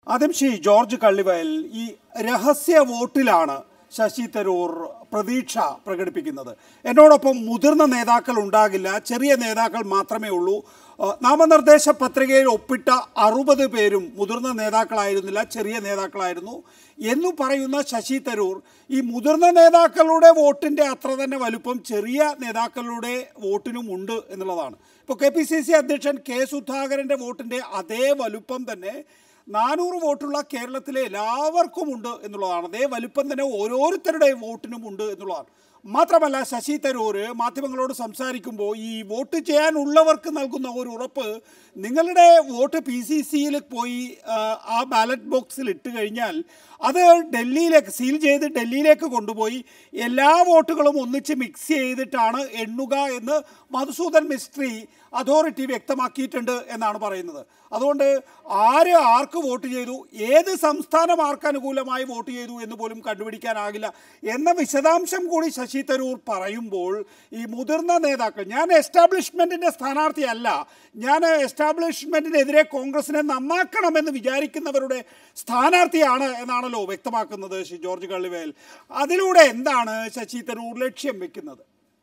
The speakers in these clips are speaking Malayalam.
ആദ്യം ജോർജ് കള്ളിവയൽ, ഈ രഹസ്യ വോട്ടിലാണ് ശശി തരൂർ പ്രതീക്ഷ പ്രകടിപ്പിക്കുന്നത്. എന്നോടൊപ്പം മുതിർന്ന നേതാക്കൾ ഉണ്ടാകില്ല, ചെറിയ നേതാക്കൾ മാത്രമേ ഉള്ളൂ. നാമനിർദ്ദേശ പത്രികയിൽ ഒപ്പിട്ട 60 പേരും മുതിർന്ന നേതാക്കളായിരുന്നില്ല, ചെറിയ നേതാക്കളായിരുന്നു എന്നു പറയുന്ന ശശി തരൂർ ഈ മുതിർന്ന നേതാക്കളുടെ വോട്ടിൻ്റെ അത്ര തന്നെ വലുപ്പം ചെറിയ നേതാക്കളുടെ വോട്ടിനും ഉണ്ട് എന്നുള്ളതാണ്. ഇപ്പോൾ KPCC അധ്യക്ഷൻ കെ സുധാകരൻ്റെ വോട്ടിൻ്റെ അതേ വലുപ്പം തന്നെ 400 വോട്ടുള്ള കേരളത്തിലെ എല്ലാവർക്കും ഉണ്ട് എന്നുള്ളതാണ്. അതേ വലുപ്പം തന്നെ ഓരോരുത്തരുടെയും വോട്ടിനും ഉണ്ട് എന്നുള്ളതാണ്. മാത്രമല്ല, ശശി തരൂർ മാധ്യമങ്ങളോട് സംസാരിക്കുമ്പോൾ ഈ വോട്ട് ചെയ്യാനുള്ളവർക്ക് നൽകുന്ന ഒരു ഉറപ്പ്, നിങ്ങളുടെ വോട്ട് PCCയിൽ പോയി ആ ബാലറ്റ് ബോക്സിൽ ഇട്ട് കഴിഞ്ഞാൽ അത് ഡൽഹിയിലേക്ക് സീൽ ചെയ്ത് ഡൽഹിയിലേക്ക് കൊണ്ടുപോയി എല്ലാ വോട്ടുകളും ഒന്നിച്ച് മിക്സ് ചെയ്തിട്ടാണ് എണ്ണുക എന്ന് മധുസൂദൻ മിസ്ട്രി അതോറിറ്റി വ്യക്തമാക്കിയിട്ടുണ്ട് എന്നാണ് പറയുന്നത്. അതുകൊണ്ട് ആർക്ക് വോട്ട് ചെയ്തു, ഏത് സംസ്ഥാനം ആർക്ക് അനുകൂലമായി വോട്ട് ചെയ്തു എന്ന് പോലും കണ്ടുപിടിക്കാനാകില്ല എന്ന വിശദാംശം കൂടി ശശി തരൂർ പറയുമ്പോൾ ഈ മുതിർന്ന നേതാക്കൾ, ഞാൻ എസ്റ്റാബ്ലിഷ്മെൻറ്റിൻ്റെ സ്ഥാനാർത്ഥിയല്ല, ഞാൻ എസ്റ്റാബ്ലിഷ്മെൻറ്റിനെതിരെ കോൺഗ്രസിനെ നന്നാക്കണമെന്ന് വിചാരിക്കുന്നവരുടെ സ്ഥാനാർത്ഥിയാണ് എന്നാണല്ലോ വ്യക്തമാക്കുന്നത് ജോർജ് കള്ളിവയൽ. അതിലൂടെ എന്താണ് ശശി തരൂർ ലക്ഷ്യം വെക്കുന്നത്?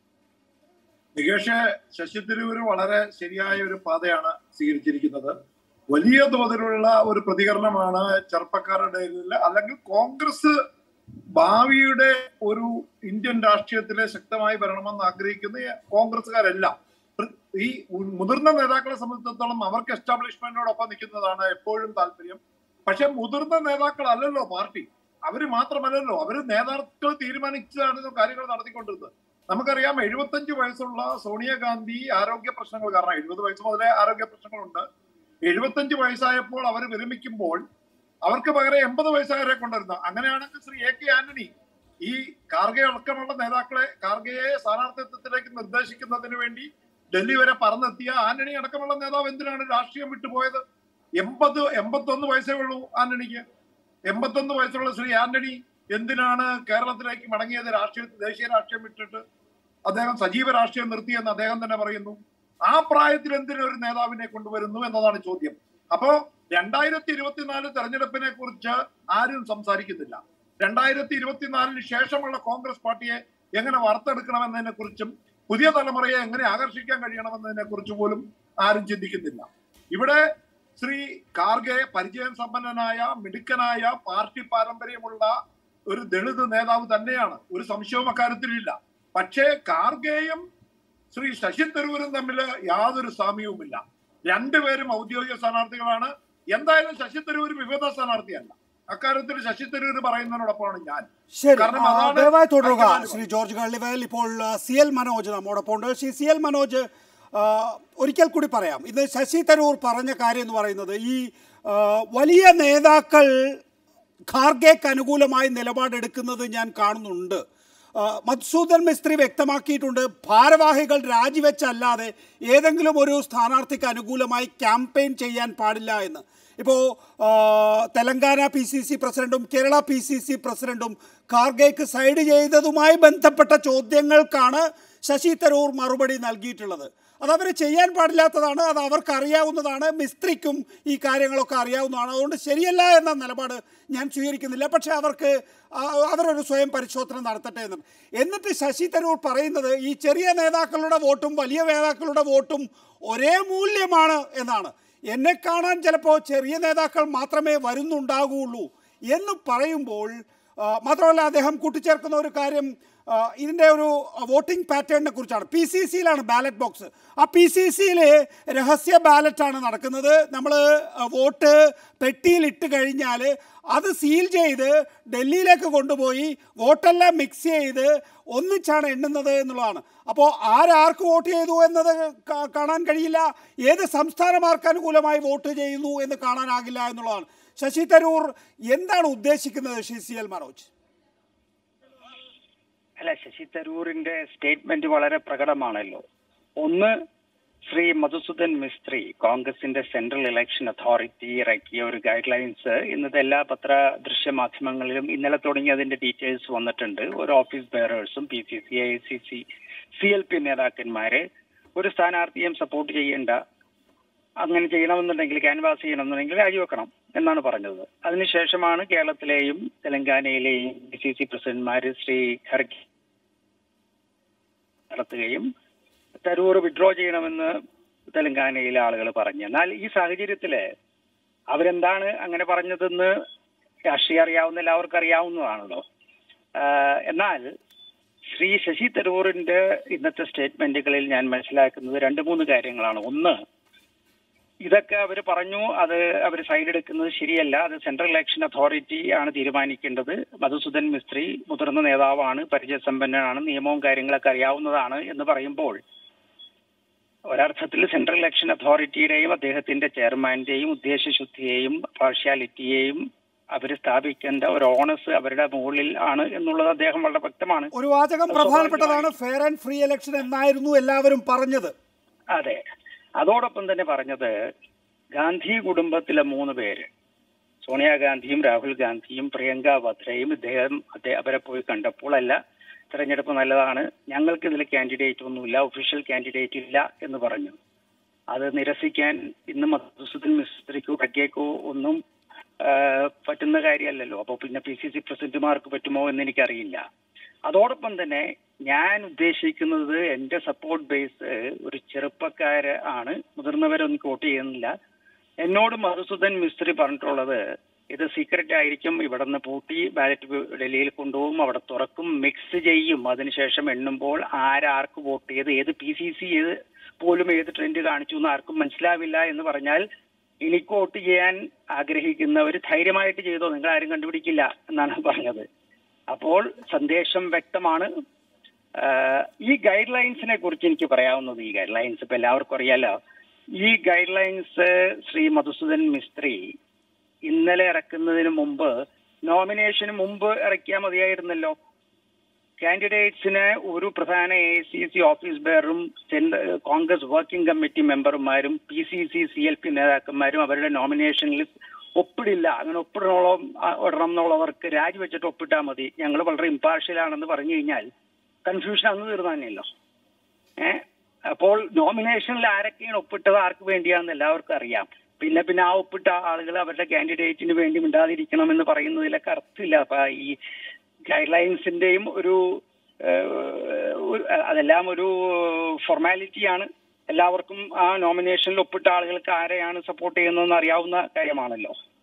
നികേഷ്, ശശി തരൂർ വളരെ ശരിയായ ഒരു പാതയാണ് സ്വീകരിച്ചിരിക്കുന്നത്. വലിയ തോതിലുള്ള ഒരു പ്രതികരണമാണ് ചെറുപ്പക്കാരുടെ, അല്ലെങ്കിൽ കോൺഗ്രസ് ഭാവിയുടെ ഒരു ഇന്ത്യൻ രാഷ്ട്രീയത്തിലെ ശക്തമായി വരണമെന്ന് ആഗ്രഹിക്കുന്ന കോൺഗ്രസ്സുകാരെല്ലാം. ഈ മുതിർന്ന നേതാക്കളെ സംബന്ധിച്ചിടത്തോളം അവർക്ക് എസ്റ്റാബ്ലിഷ്മെന്റിനോടൊപ്പം നിൽക്കുന്നതാണ് എപ്പോഴും താല്പര്യം. പക്ഷെ മുതിർന്ന നേതാക്കളല്ലല്ലോ പാർട്ടി, അവര് മാത്രമല്ലല്ലോ, അവര് നേതാക്കൾ തീരുമാനിച്ചാണ് കാര്യങ്ങൾ നടത്തിക്കൊണ്ടിരുന്നത്. നമുക്കറിയാം, 75 വയസ്സുള്ള സോണിയാഗാന്ധി ആരോഗ്യ പ്രശ്നങ്ങൾ കാരണം 70 വയസ്സ് മുതലേ ആരോഗ്യ പ്രശ്നങ്ങളുണ്ട്. 75 വയസ്സായപ്പോൾ അവർ വിരമിക്കുമ്പോൾ അവർക്ക് പകരം 80 വയസ്സായവരെ കൊണ്ടുവരുന്നു. അങ്ങനെയാണെങ്കിൽ ശ്രീ AK ആന്റണി ഈ കാർഗെ അടക്കമുള്ള നേതാക്കളെ, കാർഗെയെ സ്ഥാനാർത്ഥിത്വത്തിലേക്ക് നിർദ്ദേശിക്കുന്നതിന് വേണ്ടി ഡൽഹി വരെ പറന്നെത്തിയ ആന്റണി അടക്കമുള്ള നേതാവ് എന്തിനാണ് രാഷ്ട്രീയം വിട്ടുപോയത്? 81 വയസ്സേ ഉള്ളൂ ആന്റണിക്ക്. 81 വയസ്സുള്ള ശ്രീ ആന്റണി എന്തിനാണ് കേരളത്തിലേക്ക് മടങ്ങിയത്? ദേശീയ രാഷ്ട്രീയം വിട്ടിട്ട് അദ്ദേഹം സജീവ രാഷ്ട്രീയം നിർത്തിയെന്ന് അദ്ദേഹം തന്നെ പറയുന്നു. ആ പ്രായത്തിൽ എന്തിനൊരു നേതാവിനെ കൊണ്ടുവരുന്നു എന്നതാണ് ചോദ്യം. അപ്പോ 2024 തെരഞ്ഞെടുപ്പിനെ കുറിച്ച് ആരും സംസാരിക്കുന്നില്ല. 2024 ശേഷമുള്ള കോൺഗ്രസ് പാർട്ടിയെ എങ്ങനെ വാർത്തെടുക്കണമെന്നതിനെ കുറിച്ചും പുതിയ തലമുറയെ എങ്ങനെ ആകർഷിക്കാൻ കഴിയണമെന്നതിനെ കുറിച്ച് പോലും ആരും ചിന്തിക്കുന്നില്ല. ഇവിടെ ശ്രീ കാർഗെ പരിചയം സമ്പന്നനായ, മിടുക്കനായ, പാർട്ടി പാരമ്പര്യമുള്ള ഒരു ദളിത് നേതാവ് തന്നെയാണ്, ഒരു സംശയവും അക്കാര്യത്തിലില്ല. പക്ഷേ കാർഗെയും ശ്രീ ശശി തരൂരും തമ്മിൽ യാതൊരു സാമ്യവുമില്ല. രണ്ടുപേരും ഔദ്യോഗിക സ്ഥാനാർത്ഥികളാണ്. എന്തായാലും ശശി തരൂർ വിവിധ സ്ഥാനാർത്ഥിയല്ല. അക്കാര്യത്തിൽ ശശി തരൂർ പറയുന്നതിനോടൊപ്പമാണ് ഞാൻ. ദയവായി തുടരുക ശ്രീ ജോർജ് കള്ളിവയൽ. ഇപ്പോൾ CL മനോജ് നമ്മോടൊപ്പം ഉണ്ട്. ശ്രീ CL മനോജ്, ഒരിക്കൽ കൂടി പറയാം, ഇന്ന് ശശി തരൂർ പറഞ്ഞ കാര്യം എന്ന് പറയുന്നത്, ഈ വലിയ നേതാക്കൾ ഖാർഗെക്ക് അനുകൂലമായി നിലപാടെടുക്കുന്നത് ഞാൻ കാണുന്നുണ്ട്. മധുസൂദൻ മിസ്ത്രി വ്യക്തമാക്കിയിട്ടുണ്ട്, ഭാരവാഹികൾ രാജിവെച്ചല്ലാതെ ഏതെങ്കിലും ഒരു സ്ഥാനാർത്ഥിക്ക് അനുകൂലമായി ക്യാമ്പയിൻ ചെയ്യാൻ പാടില്ല എന്ന്. ഇപ്പോൾ തെലങ്കാന PCC പ്രസിഡന്റും കേരള PCC പ്രസിഡന്റും ഖാർഗെക്ക് സൈഡ് ചെയ്തതുമായി ബന്ധപ്പെട്ട ചോദ്യങ്ങൾക്കാണ് ശശി തരൂർ മറുപടി നൽകിയിട്ടുള്ളത്. അതവർ ചെയ്യാൻ പാടില്ലാത്തതാണ്, അത് അവർക്ക് അറിയാവുന്നതാണ്, മിസ്ത്രിക്കും ഈ കാര്യങ്ങളൊക്കെ അറിയാവുന്നതാണ്. അതുകൊണ്ട് ശരിയല്ല എന്ന നിലപാട് ഞാൻ സ്വീകരിക്കുന്നില്ല. പക്ഷേ അവരൊരു സ്വയം പരിശോധന നടത്തട്ടെ എന്നുണ്ട്. എന്നിട്ട് ശശി തരൂർ പറയുന്നത് ഈ ചെറിയ നേതാക്കളുടെ വോട്ടും വലിയ നേതാക്കളുടെ വോട്ടും ഒരേ മൂല്യമാണ് എന്നാണ്. എന്നെ കാണാൻ ചിലപ്പോൾ ചെറിയ നേതാക്കൾ മാത്രമേ വരുന്നുണ്ടാകുള്ളൂ എന്ന് പറയുമ്പോൾ, മാത്രമല്ല അദ്ദേഹം കൂട്ടിച്ചേർക്കുന്ന ഒരു കാര്യം, ഇതിൻ്റെ ഒരു വോട്ടിംഗ് പാറ്റേണിനെ കുറിച്ചാണ്. PCCയിലാണ് ബാലറ്റ് ബോക്സ്. ആ PCCയിൽ രഹസ്യ ബാലറ്റാണ് നടക്കുന്നത്. നമ്മൾ വോട്ട് പെട്ടിയിലിട്ട് കഴിഞ്ഞാൽ അത് സീൽ ചെയ്ത് ഡൽഹിയിലേക്ക് കൊണ്ടുപോയി വോട്ടെല്ലാം മിക്സ് ചെയ്ത് ഒന്നിച്ചാണ് എണ്ണുന്നത് എന്നുള്ളതാണ്. അപ്പോൾ ആർക്ക് വോട്ട് ചെയ്തു എന്നത് കാണാൻ കഴിയില്ല, ഏത് സംസ്ഥാനമാർക്ക് അനുകൂലമായി വോട്ട് ചെയ്യുന്നു എന്ന് കാണാനാകില്ല എന്നുള്ളതാണ്. ശശി തരൂർ എന്താണ് ഉദ്ദേശിക്കുന്നത് CL മനോജ്? അല്ല, ശശി തരൂരിന്റെ സ്റ്റേറ്റ്മെന്റ് വളരെ പ്രകടമാണല്ലോ. ഒന്ന്, ശ്രീ മധുസൂദൻ മിസ്ത്രി, കോൺഗ്രസിന്റെ സെൻട്രൽ ഇലക്ഷൻ അതോറിറ്റി ഇറക്കിയ ഒരു ഗൈഡ് ലൈൻസ് ഇന്നത്തെ എല്ലാ ദൃശ്യമാധ്യമങ്ങളിലും ഇന്നലെ തുടങ്ങി അതിന്റെ ഡീറ്റെയിൽസ് വന്നിട്ടുണ്ട്. ഒരു ഓഫീസ് ബെയറേഴ്സും PCC, AICC, CLP നേതാക്കന്മാരെ ഒരു സ്ഥാനാർത്ഥിയും സപ്പോർട്ട് ചെയ്യേണ്ട, അങ്ങനെ ചെയ്യണമെന്നുണ്ടെങ്കിൽ, ക്യാൻവാസ് ചെയ്യണമെന്നുണ്ടെങ്കിൽ രാജിവെക്കണം എന്നാണ് പറഞ്ഞത്. അതിനുശേഷമാണ് കേരളത്തിലെയും തെലങ്കാനയിലെയും PCC പ്രസിഡന്റ്മാർ ശ്രീ ഖർഗെ നടത്തുകയും തരൂർ വിഡ്രോ ചെയ്യണമെന്ന് തെലങ്കാനയിലെ ആളുകൾ പറഞ്ഞു. എന്നാൽ ഈ സാഹചര്യത്തില് അവരെന്താണ് അങ്ങനെ പറഞ്ഞതെന്ന് രാഷ്ട്രീയം അറിയാവുന്ന എല്ലാവർക്കും അറിയാവുന്നതാണല്ലോ. എന്നാൽ ശ്രീ ശശി തരൂറിന്റെ ഇന്നത്തെ സ്റ്റേറ്റ്മെന്റുകളിൽ ഞാൻ മനസ്സിലാക്കുന്നത് 2-3 കാര്യങ്ങളാണ്. ഒന്ന്, ഇതൊക്കെ അവർ പറഞ്ഞു, അത് അവർ സൈഡ് എടുക്കുന്നത് ശരിയല്ല, അത് സെൻട്രൽ ഇലക്ഷൻ അതോറിറ്റി ആണ് തീരുമാനിക്കേണ്ടത്. മധുസൂദൻ മിസ്ത്രി മുതിർന്ന നേതാവാണ്, പരിചയസമ്പന്നനാണ്, നിയമവും കാര്യങ്ങളൊക്കെ അറിയാവുന്നതാണ് എന്ന് പറയുമ്പോൾ ഒരർത്ഥത്തിൽ സെൻട്രൽ ഇലക്ഷൻ അതോറിറ്റിയുടെയും അദ്ദേഹത്തിന്റെ ചെയർമാന്റെയും ഉദ്ദേശശുദ്ധിയെയും പാർഷ്യാലിറ്റിയെയും അവർ സ്ഥാപിക്കേണ്ട ഒരു ഓണസ് അവരുടെ മുകളിൽ ആണ് എന്നുള്ളത് അദ്ദേഹം വളരെ വ്യക്തമാണ്. ഒരു വാചകം പ്രധാനപ്പെട്ടതാണ്, ഫെയർ ആൻഡ് ഫ്രീ ഇലക്ഷൻ എന്നായിരുന്നു എല്ലാവരും പറഞ്ഞത്. അതെ. അതോടൊപ്പം തന്നെ പറഞ്ഞത് ഗാന്ധി കുടുംബത്തിലെ 3 പേര്, സോണിയാഗാന്ധിയും രാഹുൽ ഗാന്ധിയും പ്രിയങ്ക വദ്രയും അവരെ പോയി കണ്ടപ്പോൾ അല്ല, തെരഞ്ഞെടുപ്പ് നല്ലതാണ്, ഞങ്ങൾക്ക് ഇതിൽ കാൻഡിഡേറ്റ് ഒന്നുമില്ല, ഒഫീഷ്യൽ കാൻഡിഡേറ്റ് ഇല്ല എന്ന് പറഞ്ഞു. അത് നിരസിക്കാൻ ഇന്ന് മധുസൂദൻ മിസ്ത്രിക്കോ ഖർഗെക്കോ ഒന്നും പറ്റുന്ന കാര്യമല്ലല്ലോ. അപ്പോൾ പിന്നെ PCC പ്രസിഡന്റുമാർക്ക് പറ്റുമോ എന്ന് എനിക്കറിയില്ല. അതോടൊപ്പം തന്നെ ഞാൻ ഉദ്ദേശിക്കുന്നത് എന്റെ സപ്പോർട്ട് ബേസ് ഒരു ചെറുപ്പക്കാര് ആണ്, മുതിർന്നവരൊന്നും വോട്ട് ചെയ്യുന്നില്ല. എന്നോട് മധുസൂദൻ മിസ്ത്രി പറഞ്ഞിട്ടുള്ളത് ഇത് സീക്രട്ട് ആയിരിക്കും, ഇവിടെ നിന്ന് പൂട്ടി ബാലറ്റ് ഡൽഹിയിൽ കൊണ്ടുപോകും, അവിടെ തുറക്കും, മിക്സ് ചെയ്യും, അതിനുശേഷം എണ്ണുമ്പോൾ ആരാർക്ക് വോട്ട് ചെയ്ത്, ഏത് PCC പോലും ഏത് ട്രെൻഡ് കാണിച്ചു എന്ന് ആർക്കും മനസ്സിലാവില്ല എന്ന് പറഞ്ഞാൽ എനിക്ക് വോട്ട് ചെയ്യാൻ ആഗ്രഹിക്കുന്നവർ ധൈര്യമായിട്ട് ചെയ്തോ, നിങ്ങൾ ആരും കണ്ടുപിടിക്കില്ല എന്നാണ് പറഞ്ഞത്. അപ്പോൾ സന്ദേശം വ്യക്തമാണ്. ഈ ഗൈഡ് ലൈൻസിനെ കുറിച്ച് എനിക്ക് പറയാവുന്നത്, ഈ ഗൈഡ് ലൈൻസ് ഇപ്പൊ എല്ലാവർക്കും അറിയാലോ. ഈ ഗൈഡ് ലൈൻസ് ശ്രീ മധുസൂദൻ മിസ്ത്രി ഇന്നലെ ഇറക്കുന്നതിന് മുമ്പ്, നോമിനേഷന് മുമ്പ് ഇറക്കിയാൽ മതിയായിരുന്നല്ലോ. കാൻഡിഡേറ്റ്സിന് ഒരു പ്രധാന AICC ഓഫീസ് ബെയറും കോൺഗ്രസ് വർക്കിംഗ് കമ്മിറ്റി മെമ്പർമാരും PCC CLP നേതാക്കന്മാരും അവരുടെ നോമിനേഷനിൽ ഒപ്പിടില്ല. അങ്ങനെ ഇടണം എന്നുള്ളവർക്ക് രാജിവെച്ചിട്ട് ഒപ്പിട്ടാൽ മതി, ഞങ്ങൾ വളരെ ഇമ്പാർഷ്യലാണെന്ന് പറഞ്ഞു കഴിഞ്ഞാൽ കൺഫ്യൂഷൻ അന്ന് തീർന്നല്ലോ. അപ്പോൾ നോമിനേഷനിൽ ആരൊക്കെയാണ് ഒപ്പിട്ടത്, ആർക്ക് വേണ്ടിയാണെന്ന് എല്ലാവർക്കും അറിയാം. പിന്നെ ആ ഒപ്പിട്ട ആളുകൾ അവരുടെ കാൻഡിഡേറ്റിന് വേണ്ടി മിണ്ടാതിരിക്കണം എന്ന് പറയുന്നതിലൊക്കെ അർത്ഥമില്ല. അപ്പൊ ഈ ഗൈഡ് ലൈൻസിന്റെയും അതെല്ലാം ഒരു ഫോർമാലിറ്റിയാണ്. എല്ലാവർക്കും ആ നോമിനേഷനിൽ ഒപ്പിട്ട ആളുകൾക്ക് ആരെയാണ് സപ്പോർട്ട് ചെയ്യുന്നതെന്ന് അറിയാവുന്ന കാര്യമാണല്ലോ.